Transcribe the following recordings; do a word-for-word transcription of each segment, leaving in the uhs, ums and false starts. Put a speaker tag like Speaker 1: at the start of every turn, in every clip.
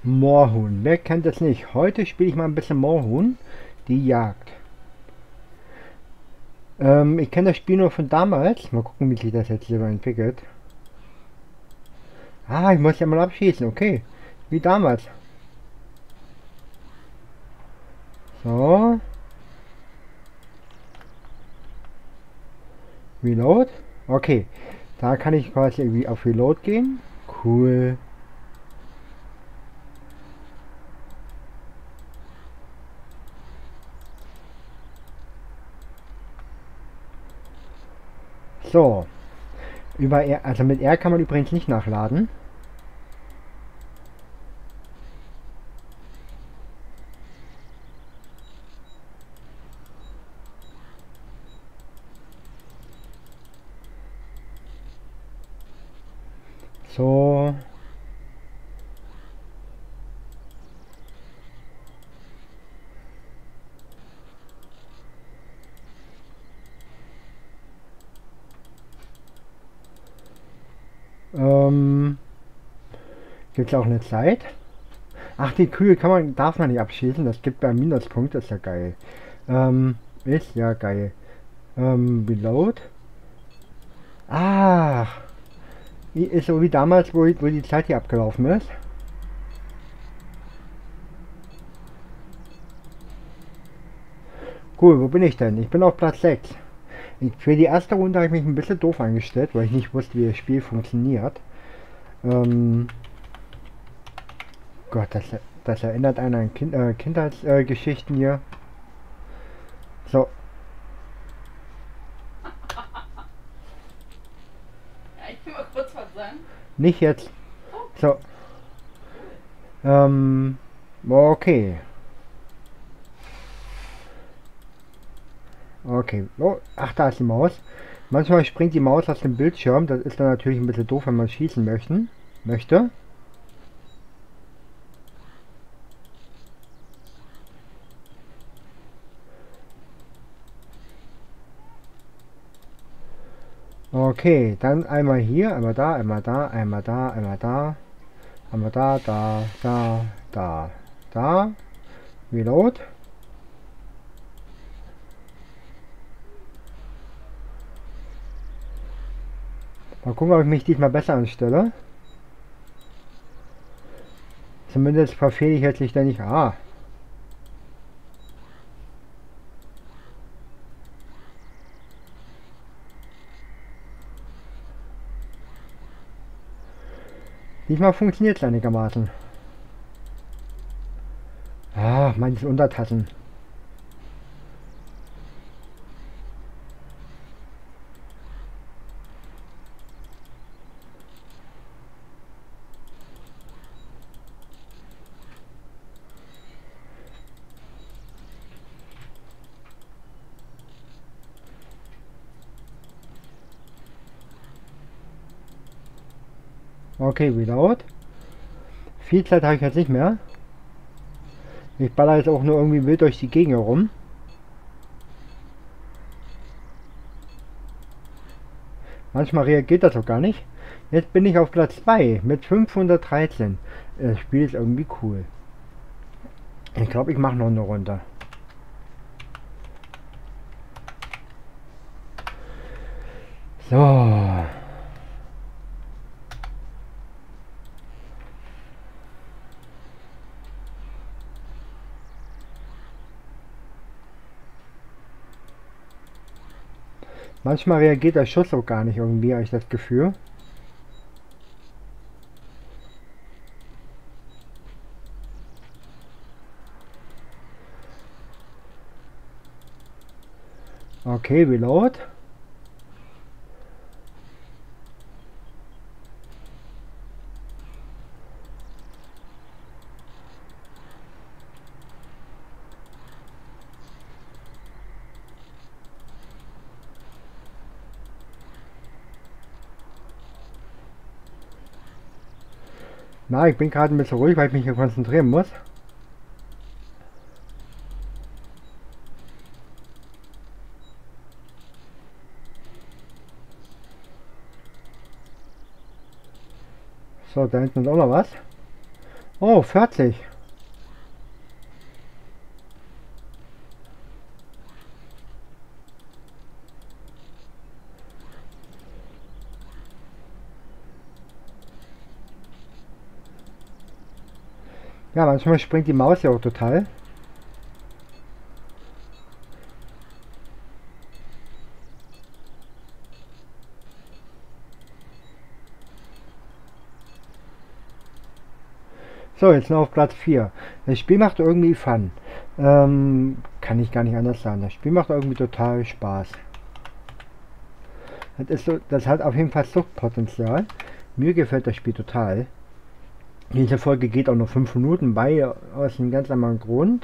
Speaker 1: Moorhuhn. Wer kennt das nicht? Heute spiele ich mal ein bisschen Moorhuhn. Die Jagd. Ähm, ich kenne das Spiel nur von damals. Mal gucken, wie sich das jetzt selber entwickelt. Ah, ich muss ja mal abschießen. Okay. Wie damals. So. Reload. Okay. Da kann ich quasi irgendwie auf Reload gehen. Cool. So. Über R, also mit R kann man übrigens nicht nachladen. So. Ähm. Gibt es auch eine Zeit? Ach, die Kühe kann man, darf man nicht abschießen. Das gibt bei Minuspunkt. Das ist ja geil. Ähm. Ist ja geil. Ähm. Reload. Ah. Ist so wie damals, wo, wo die Zeit hier abgelaufen ist. Cool, wo bin ich denn? Ich bin auf Platz sechs. Ich, für die erste Runde habe ich mich ein bisschen doof angestellt, weil ich nicht wusste, wie das Spiel funktioniert. Ähm, Gott, das, das erinnert einen an kind, äh, Kindheitsgeschichten äh, hier. So,
Speaker 2: Ja, ich will mal kurz was sagen.
Speaker 1: nicht jetzt.
Speaker 2: Oh,
Speaker 1: So, ähm, okay. Okay, oh, ach, da ist die Maus. Manchmal springt die Maus aus dem Bildschirm. Das ist dann natürlich ein bisschen doof, wenn man schießen möchten, möchte. Okay, dann einmal hier, einmal da, einmal da, einmal da, einmal da, einmal da, da, da, da, da. Reload. Mal gucken, ob ich mich diesmal besser anstelle. Zumindest verfehle ich jetzt nicht, denn ich. Ah. Diesmal funktioniert es einigermaßen. Ah, manches Untertassen. Okay, Reload. Viel Zeit habe ich jetzt nicht mehr. Ich baller jetzt auch nur irgendwie wild durch die Gegend herum. Manchmal reagiert das auch gar nicht. Jetzt bin ich auf Platz zwei mit fünfhundertdreizehn. Das Spiel ist irgendwie cool. Ich glaube, ich mache noch eine Runde. So. Manchmal reagiert der Schuss auch gar nicht irgendwie, habe ich das Gefühl. Okay, Reload. Na, ich bin gerade ein bisschen ruhig, weil ich mich hier konzentrieren muss. So, da hinten ist auch noch was. Oh, vierzig. Ja, manchmal springt die Maus ja auch total. So, jetzt noch auf Platz vier. Das Spiel macht irgendwie Fun. Ähm, kann ich gar nicht anders sagen. Das Spiel macht irgendwie total Spaß. Das, ist so, das hat auf jeden Fall Suchtpotenzial. Mir gefällt das Spiel total. Diese Folge geht auch nur fünf Minuten bei, aus einem ganz anderen Grund.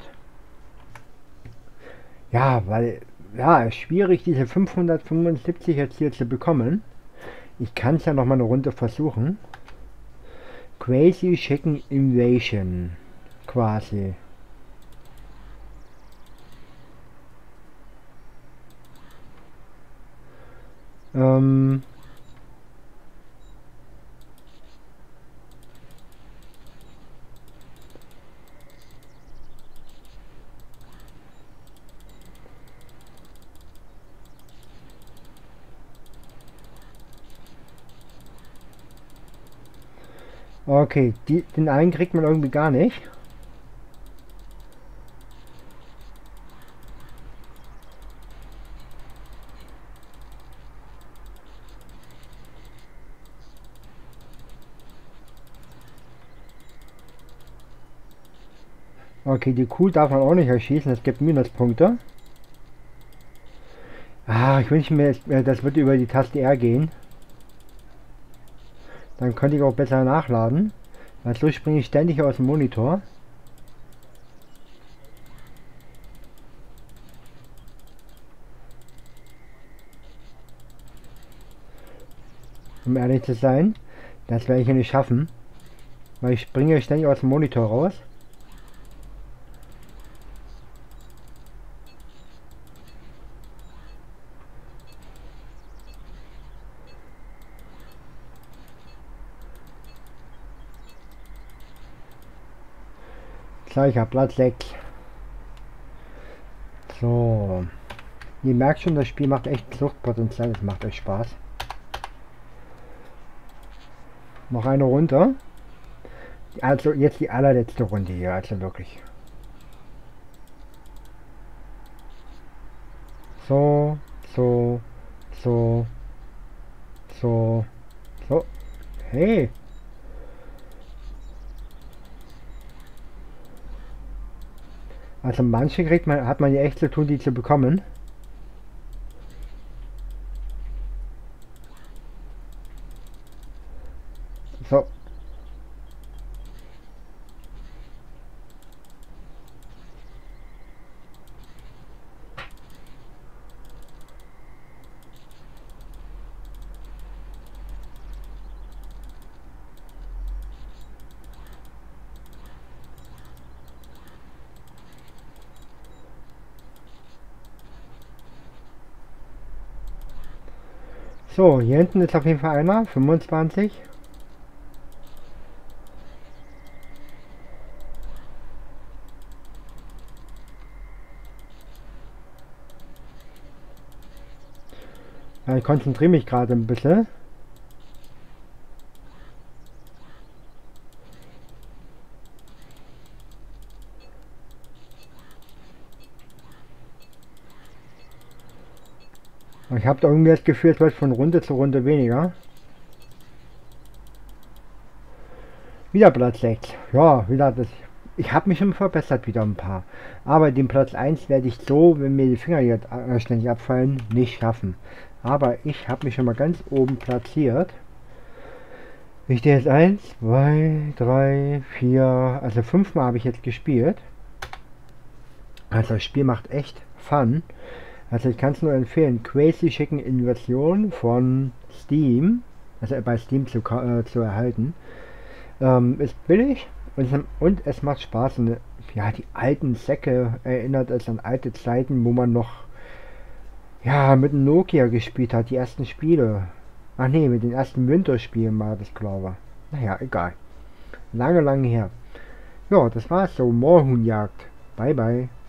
Speaker 1: Ja, weil, ja, es ist schwierig, diese fünfhundertfünfundsiebzig jetzt hier zu bekommen. Ich kann es ja noch mal eine Runde versuchen. Crazy Chicken Invasion. Quasi. Ähm. Okay, die, den einen kriegt man irgendwie gar nicht. Okay, die Kuh darf man auch nicht erschießen, das gibt Minuspunkte. Ah, ich wünsche mir, das wird über die Taste R gehen. Dann könnte ich auch besser nachladen. Weil so springe ich ständig aus dem Monitor. Um ehrlich zu sein, das werde ich ja nicht schaffen. Weil ich springe ständig aus dem Monitor raus. Gleicher Platz sechs. So. Ihr merkt schon, das Spiel macht echt Suchtpotenzial, das macht euch Spaß. Noch eine Runde. Also jetzt die allerletzte Runde hier, also wirklich. So, so, so, so, so. Hey! Also manche kriegt man, hat man ja echt zu tun, die zu bekommen. So. So, hier hinten ist auf jeden Fall einer, fünfundzwanzig. Ja, ich konzentriere mich gerade ein bisschen. Ich habe irgendwie das Gefühl, es wird von Runde zu Runde weniger. Wieder Platz sechs. Ja, wieder das. Ich habe mich schon verbessert, wieder ein paar. Aber den Platz eins werde ich so, wenn mir die Finger jetzt ständig abfallen, nicht schaffen. Aber ich habe mich schon mal ganz oben platziert. Ich stehe jetzt eins, zwei, drei, vier, also fünfmal habe ich jetzt gespielt. Also das Spiel macht echt Fun. Also ich kann es nur empfehlen, Crazy Chicken Invasion von Steam, also bei Steam zu, äh, zu erhalten. Ähm, ist billig und es, und es macht Spaß. Und, ja, die alten Säcke erinnert es an alte Zeiten, wo man noch ja mit dem Nokia gespielt hat, die ersten Spiele. Ach nee, mit den ersten Windows-Spielen war das, glaube ich. Naja, egal. Lange, lange her. Ja, das war's so. Moorhuhnjagd. Bye, bye.